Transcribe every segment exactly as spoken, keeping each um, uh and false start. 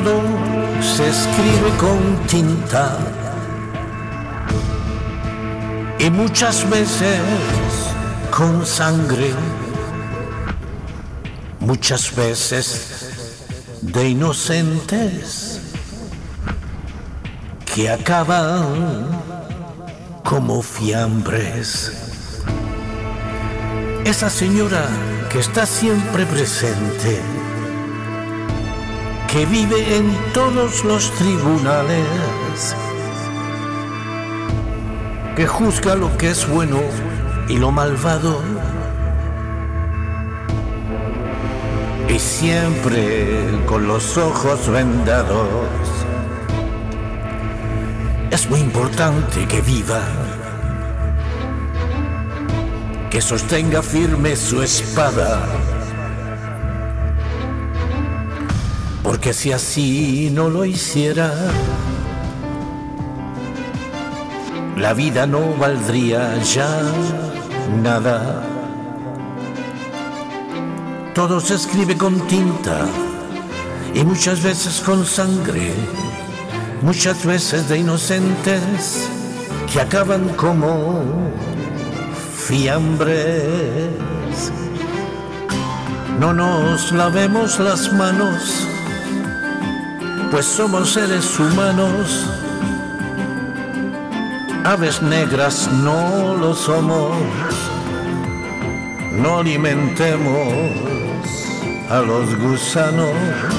todo se escribe con tinta y muchas veces con sangre, muchas veces de inocentes que acaban como fiambres. Esa señora que está siempre presente, que vive en todos los tribunales, que juzga lo que es bueno y lo malvado, y siempre con los ojos vendados. Es muy importante que viva, que sostenga firme su espada, porque si así no lo hiciera, la vida no valdría ya nada. Todo se escribe con tinta y muchas veces con sangre, muchas veces de inocentes que acaban como fiambres. No nos lavemos las manos, pues somos seres humanos. Aves negras no lo somos. No alimentemos a los gusanos.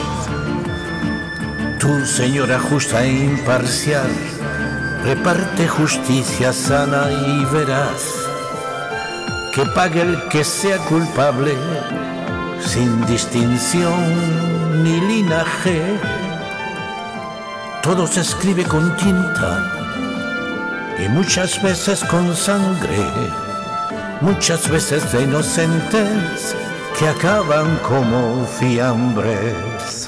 Tú, señora justa e imparcial, reparte justicia sana y verás que pague el que sea culpable, sin distinción ni linaje. Todo se escribe con tinta y muchas veces con sangre, muchas veces de inocentes que acaban como fiambres.